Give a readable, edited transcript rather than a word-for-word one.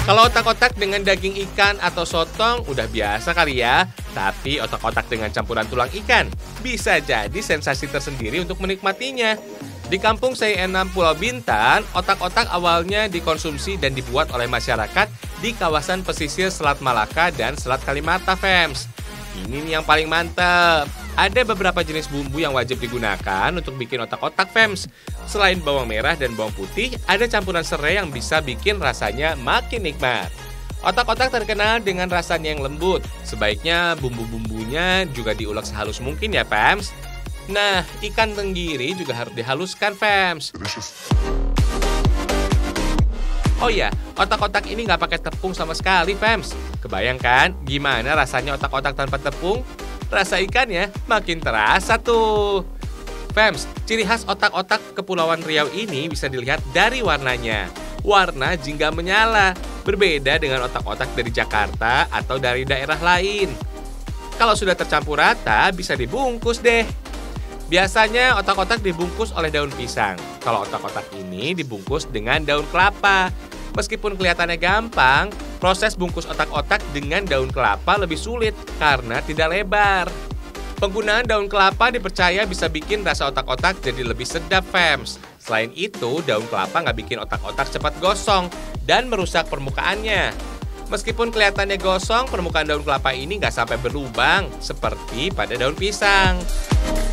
Kalau otak-otak dengan daging ikan atau sotong udah biasa kali ya. Tapi otak-otak dengan campuran tulang ikan bisa jadi sensasi tersendiri untuk menikmatinya. Di kampung C6 Pulau Bintan, otak-otak awalnya dikonsumsi dan dibuat oleh masyarakat di kawasan pesisir Selat Malaka dan Selat Kalimata, Fems. Ini nih yang paling mantep. Ada beberapa jenis bumbu yang wajib digunakan untuk bikin otak-otak, Fems. Selain bawang merah dan bawang putih, ada campuran serai yang bisa bikin rasanya makin nikmat. Otak-otak terkenal dengan rasanya yang lembut. Sebaiknya bumbu-bumbunya juga diulek sehalus mungkin ya, Fems. Nah, ikan tenggiri juga harus dihaluskan, Fems. Oh ya, otak-otak ini nggak pakai tepung sama sekali, Fems. Kebayangkan gimana rasanya otak-otak tanpa tepung? Rasa ikannya makin terasa tuh. Fems, ciri khas otak-otak Kepulauan Riau ini bisa dilihat dari warnanya. Warna jingga menyala, berbeda dengan otak-otak dari Jakarta atau dari daerah lain. Kalau sudah tercampur rata, bisa dibungkus deh. Biasanya otak-otak dibungkus oleh daun pisang. Kalau otak-otak ini dibungkus dengan daun kelapa. Meskipun kelihatannya gampang, proses bungkus otak-otak dengan daun kelapa lebih sulit karena tidak lebar. Penggunaan daun kelapa dipercaya bisa bikin rasa otak-otak jadi lebih sedap, Fems. Selain itu, daun kelapa nggak bikin otak-otak cepat gosong dan merusak permukaannya. Meskipun kelihatannya gosong, permukaan daun kelapa ini nggak sampai berlubang seperti pada daun pisang.